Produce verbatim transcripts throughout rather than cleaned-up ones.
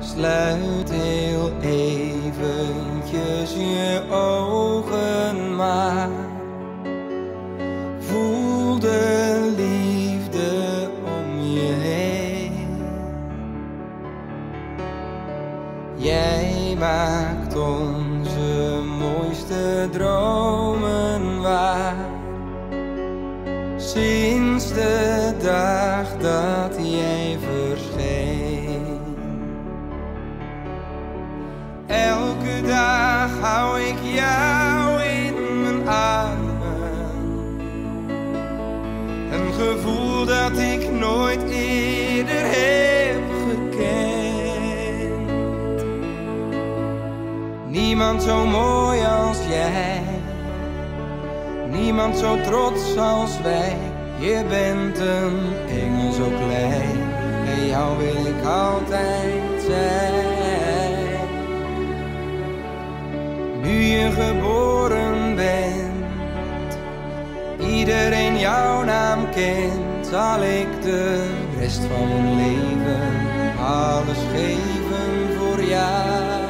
Sluit heel eventjes je ogen maar. Voel de liefde om je heen. Jij maakt onze mooiste dromen waar. Sinds de dag dat jij verscheen. Elke dag hou ik jou in mijn armen. Een gevoel dat ik nooit eerder heb gekend. Niemand zo mooi als jij. Niemand zo trots als wij. Je bent een engel zo klein. En jou wil ik altijd zijn. Nu je geboren bent, iedereen jouw naam kent, zal ik de rest van mijn leven alles geven voor jou.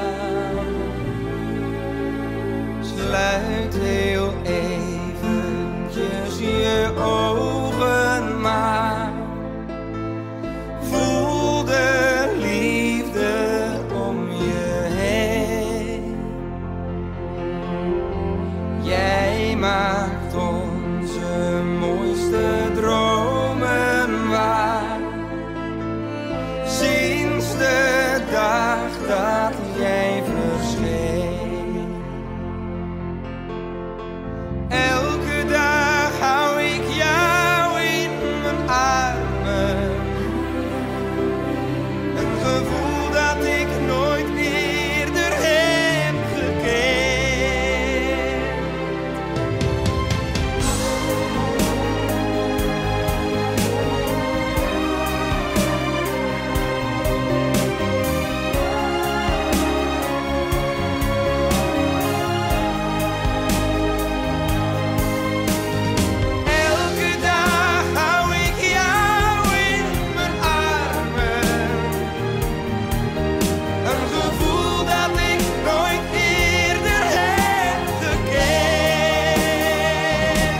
Sluit heel eventjes je ogen maar. Voel de liefde om je heen. Jij maakt onze mooiste dromen waar. Sinds de dag dat jij verscheen. Elke dag hou ik jou in mijn armen. Een gevoel dat ik nooit eerder heb gekend. Elke dag hou ik jou in mijn armen. Een gevoel dat ik nooit eerder heb gekend.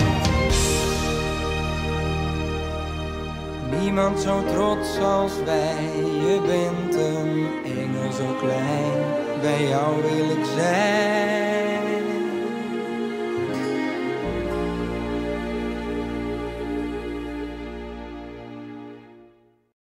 Niemand zo trots als wij. Je bent een engel zo klein. Bij jou wil ik zijn.